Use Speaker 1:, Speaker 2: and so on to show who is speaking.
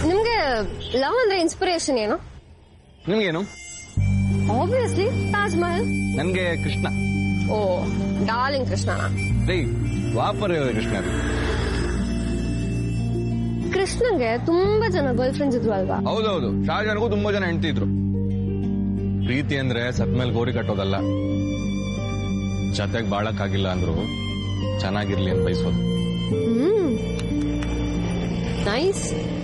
Speaker 1: ನಿಮ್ಗೆ ಲವ್ ಅಂದ್ರೆ ಇನ್ಸ್ಪಿರೇಷನ್ ಏನು?
Speaker 2: ನಿಮ್ಗೇನು?
Speaker 1: ಆಬ್ವಿಯಸ್ಲಿ ತಾಜ್ ಮಹಲ್.
Speaker 2: ನನ್ಗೆ ಕೃಷ್ಣ.
Speaker 1: ಓ ಡಾರ್ಲಿಂಗ್ ಕೃಷ್ಣನಾ?
Speaker 2: ವಾಪರ ಕೃಷ್ಣ.
Speaker 1: ಕೃಷ್ಣಂಗೆ ತುಂಬಾ ಜನ ಗರ್ಲ್ ಫ್ರೆಂಡ್ಸ್ ಇದ್ರು ಅಲ್ವಾ?
Speaker 2: ಹೌದೌದು, ಶಾಹಜಾನ್ಗೂ ತುಂಬಾ ಜನ ಹೆಂಡತಿ ಇದ್ರು. ಪ್ರೀತಿ ಅಂದ್ರೆ ಸತ್ಮೇಲೆ ಗೋರಿ ಕಟ್ಟೋದಲ್ಲ, ಜೊತೆಗ್ ಬಾಳಕ್ಕಾಗಿಲ್ಲ ಅಂದ್ರು ಚೆನ್ನಾಗಿರ್ಲಿ ಅಂತ ಬಯಸೋದು.
Speaker 1: ನೈಸ್.